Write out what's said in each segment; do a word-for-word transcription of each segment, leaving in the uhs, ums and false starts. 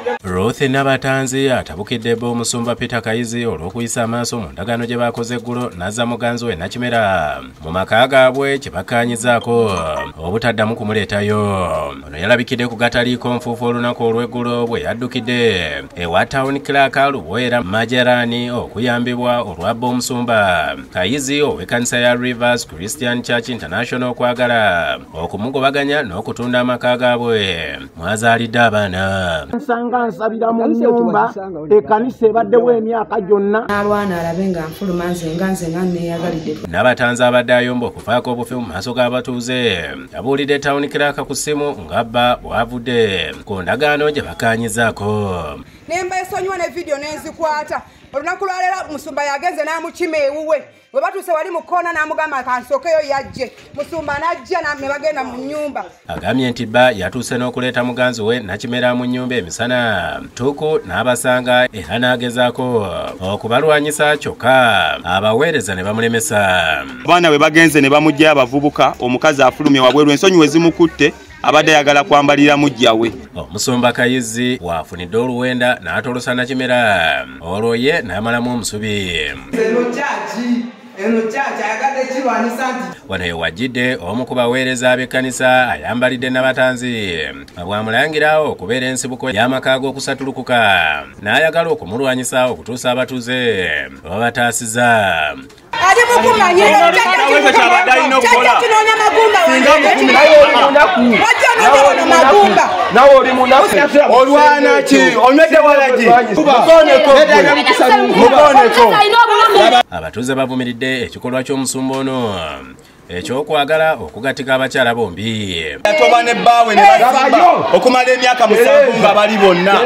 Ruth Nabatanzi atabukidde Omusumba Peter Kayizi olw'okuyisa amaaso mu ndagaano gye baakoze eggulo n'azza muganzi we Nakimera mu maka gaabwe kye bakkaanyizaako obutaddamu kumuleetayo. Ono yalabikidde ku Agataliikonfuufu olunaku olw'eggulo bwe yaddukidde ewa Town Clerk Luboera Majerani okuyambibwa olwabba Omusumba Kayizi ow'ekkanisa ya Rivers Christian Church International okwagala okumugobaganya n'okutunda amaka gaabwe mwazaalidde abaana. Nsanga nsabira mu nnyumba ekkanisa ebaddewo emyaka gyonna. Alwana alabe nga nfuluma nze nga nze nga neeyagalidde. Nabatanzi abadde ayomba okufaako obufi mu maaso g'abatuuze yabuulidde Town Clerk ku ssimu ng'abba bw'avudde ku ndagaano gye bakkaanyizaako. Nemba esonyiwa ne video nenzikwata olunaku lwaleero Musumba yagenze n'amukima ewuwe bwe batuuse wali Mukono n'amugamba kansookeyo yajje Musumba n'ajja ne bagenda mu nnyumba. Agambye nti bba yatuuse n'okuleeta muganzi we Nakimera mu nnyumba emisana tuku n'abasanga era n'agezaako okubalwanyisa kyokka abaweereza ne bamulemesa. Abaana bwe bagenze ne bamugyayo abavubuka omukazi afulumye wabweru ensonyi we zimukutte abadde ayagala kwambalira mujja we. Omusumba Kayizi waafunidde oluwenda n'atolosa Nakimera olwo ye n'amalamu omusubi. Wano ewajjidde omu ku baweereza ab'ekkanisa ayambalidde Nabatanzi bw'amulangira okubeera ensibuko y'amaka g'okusatulukuka n'ayagala okumulwanyisa okutuusa abatuuze babataasiza. Ali mukumanya magumba nawe oli munaku olwana ki onwedde walagi mukoneko. Abatuuze bavumiridde ekikolwa ky'omusumba ono ekyokwagala okugatika abakyala bombi. Yatoba ne bbaawe ne bazimba okumala emyaka musanvu nga bali bonna.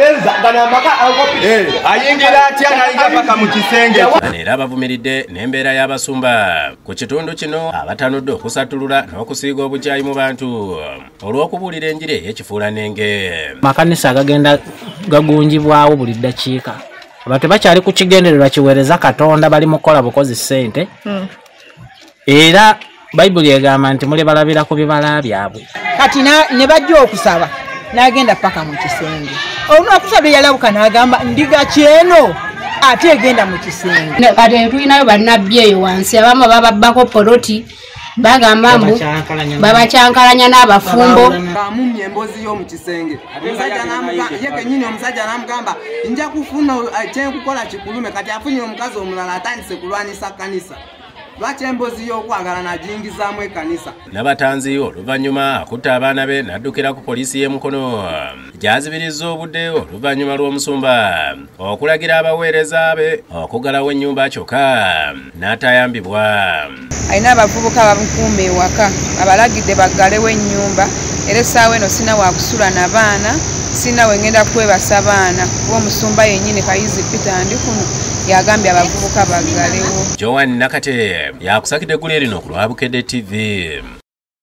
Ayingira atya n'ayiga paka mu kisenge. Era bavumiridde n'embeera y'abasumba ku kitundu kino abatanudde okusatulula n'okusiiga obukyayi mu bantu olw'okubuulira enjiri ey'ekifuulanenge. Makanisa agagenda gagunjibwawo buli ddakiika. Abantu bakyali ku kigendererwa kiweereza Katonda bali mu kukola bukozi ssente. Era Bayibuli egamba nti muli balabira ku bibala byabwe. Kati ne bajja okusaba n'agenda paka mu kisenge. Olunakusabye yalabuka n'agamba ndiga kyeno ate egenda mu kisenge. Kati tulinayo bannabbi eyo wansi abamu bababbako poloti bagamba mbu babakyankalanya n'abafumbo. Bamumye embozi y'omu kisenge. Omusajja n'amugamba ye kennyini omusajja n'amugamba nja kufuna kyenkukola kikulume kati afunye omukazi omulala atandise kulwanisa kkanisa. Lwaki embozi y'okwagala n'ajingizaamu ekkanisa. Nabatanzi oluvannyuma akutta abaana be n'addukira ku poliisi y'e Mukono gy'azibirizza obudde oluvannyuma lw'Omusumba okulagira abaweereza be okuggalawo ennyumba kyokka n'atayambibwa. Alina abavubuka bamukuuma ewaka abalagidde baggalewo ennyumba era essaawa eno sina wakusula na baana sina wengenda kwebasa baana kuba Omusumba yennyini Kayizi Peter ndi kuno yagambye abavubuka baggalewo. Joan Nakate yakusakidde eggulu erino ku lwa Bukedde T V.